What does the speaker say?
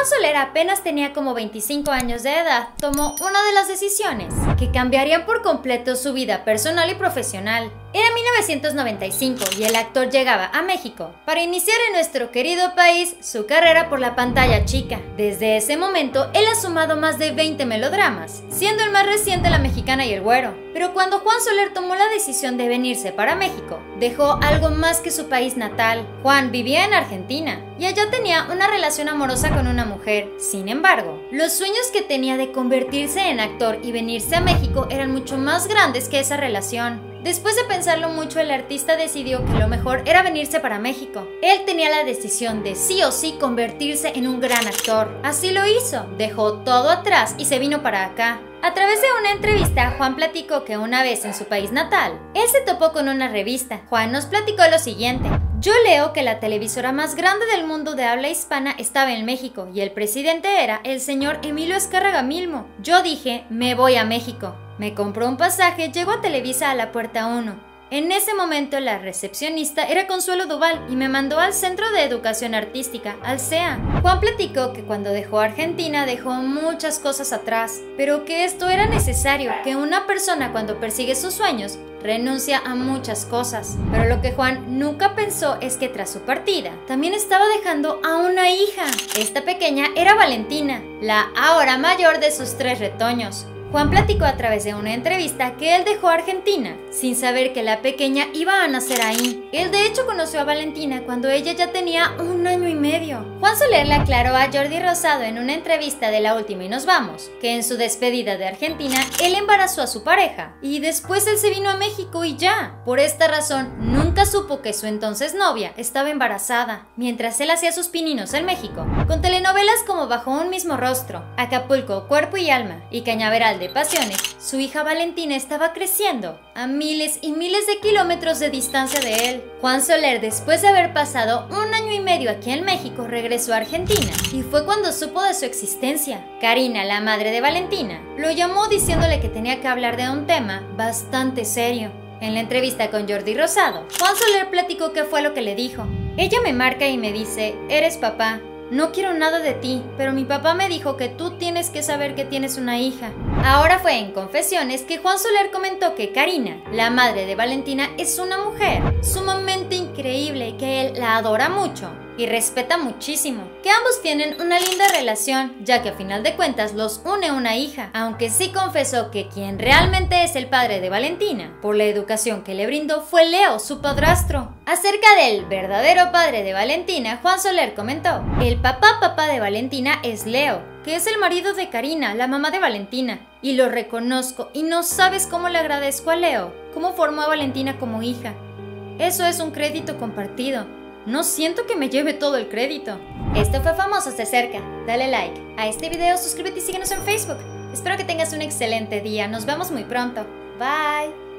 Juan Soler apenas tenía como 25 años de edad, tomó una de las decisiones que cambiarían por completo su vida personal y profesional. Era 1995 y el actor llegaba a México para iniciar en nuestro querido país su carrera por la pantalla chica. Desde ese momento, él ha sumado más de 20 melodramas, siendo el más reciente La Mexicana y El Güero. Pero cuando Juan Soler tomó la decisión de venirse para México, dejó algo más que su país natal. Juan vivía en Argentina y allá tenía una relación amorosa con una mujer. Sin embargo, los sueños que tenía de convertirse en actor y venirse a México eran mucho más grandes que esa relación. Después de pensarlo mucho, el artista decidió que lo mejor era venirse para México. Él tenía la decisión de sí o sí convertirse en un gran actor. Así lo hizo, dejó todo atrás y se vino para acá. A través de una entrevista, Juan platicó que una vez en su país natal, él se topó con una revista. Juan nos platicó lo siguiente: yo leo que la televisora más grande del mundo de habla hispana estaba en México y el presidente era el señor Emilio Azcárraga Milmo. Yo dije, me voy a México. Me compró un pasaje, llegó a Televisa a la puerta 1. En ese momento la recepcionista era Consuelo Duval y me mandó al Centro de Educación Artística, al CEA. Juan platicó que cuando dejó Argentina dejó muchas cosas atrás, pero que esto era necesario, que una persona cuando persigue sus sueños renuncia a muchas cosas. Pero lo que Juan nunca pensó es que tras su partida también estaba dejando a una hija. Esta pequeña era Valentina, la ahora mayor de sus 3 retoños. Juan platicó a través de una entrevista que él dejó Argentina sin saber que la pequeña iba a nacer ahí. Él de hecho conoció a Valentina cuando ella ya tenía 1 año y medio. Juan Soler le aclaró a Jordi Rosado en una entrevista de La Última y Nos Vamos que en su despedida de Argentina él embarazó a su pareja y después él se vino a México y ya. Por esta razón nunca supo que su entonces novia estaba embarazada, mientras él hacía sus pininos en México con telenovelas como Bajo un mismo rostro, Acapulco, Cuerpo y Alma y Cañaveral de Pasiones. Su hija Valentina estaba creciendo a miles y miles de kilómetros de distancia de él. Juan Soler, después de haber pasado 1 año y medio aquí en México, regresó a Argentina y fue cuando supo de su existencia. Karina, la madre de Valentina, lo llamó diciéndole que tenía que hablar de un tema bastante serio. En la entrevista con Jordi Rosado, Juan Soler platicó qué fue lo que le dijo. Ella me marca y me dice, eres papá. No quiero nada de ti, pero mi papá me dijo que tú tienes que saber que tienes una hija. Ahora fue en Confesiones que Juan Soler comentó que Karina, la madre de Valentina, es una mujer sumamente increíble y que él la adora mucho y respeta muchísimo, que ambos tienen una linda relación, ya que a final de cuentas los une una hija, aunque sí confesó que quien realmente es el padre de Valentina, por la educación que le brindó, fue Leo, su padrastro. Acerca del verdadero padre de Valentina, Juan Soler comentó, el papá de Valentina es Leo, que es el marido de Karina, la mamá de Valentina, y lo reconozco y no sabes cómo le agradezco a Leo, cómo formó a Valentina como hija. Eso es un crédito compartido. No siento que me lleve todo el crédito. Esto fue Famosos de Cerca. Dale like a este video, suscríbete y síguenos en Facebook. Espero que tengas un excelente día. Nos vemos muy pronto. Bye.